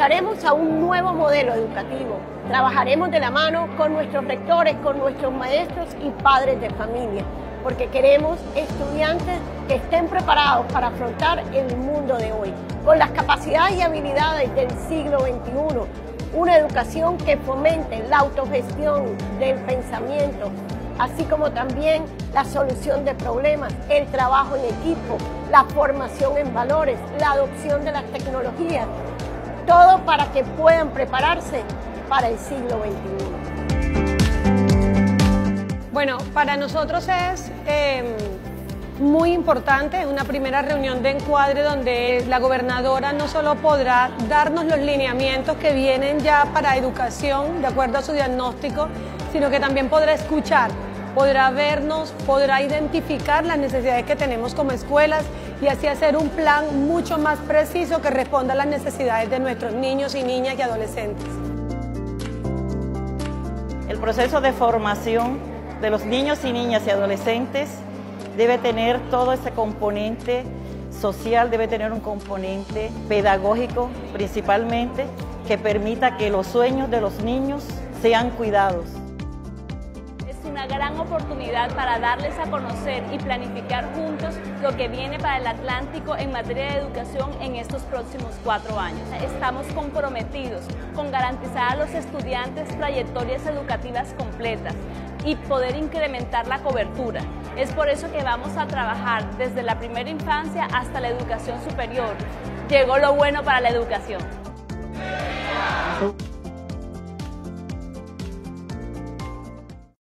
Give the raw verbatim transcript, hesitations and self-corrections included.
apuntaremos a un nuevo modelo educativo. Trabajaremos de la mano con nuestros rectores, con nuestros maestros y padres de familia, porque queremos estudiantes que estén preparados para afrontar el mundo de hoy, con las capacidades y habilidades del siglo veintiuno, una educación que fomente la autogestión del pensamiento, así como también la solución de problemas, el trabajo en equipo, la formación en valores, la adopción de las tecnologías, todo para que puedan prepararse para el siglo veintiuno. Bueno, para nosotros es eh, muy importante una primera reunión de encuadre donde la gobernadora no solo podrá darnos los lineamientos que vienen ya para educación de acuerdo a su diagnóstico, sino que también podrá escuchar, podrá vernos, podrá identificar las necesidades que tenemos como escuelas y así hacer un plan mucho más preciso que responda a las necesidades de nuestros niños y niñas y adolescentes. El proceso de formación de los niños y niñas y adolescentes debe tener todo ese componente social, debe tener un componente pedagógico principalmente que permita que los sueños de los niños sean cuidados. Una gran oportunidad para darles a conocer y planificar juntos lo que viene para el Atlántico en materia de educación en estos próximos cuatro años. Estamos comprometidos con garantizar a los estudiantes trayectorias educativas completas y poder incrementar la cobertura. Es por eso que vamos a trabajar desde la primera infancia hasta la educación superior. Llegó lo bueno para la educación.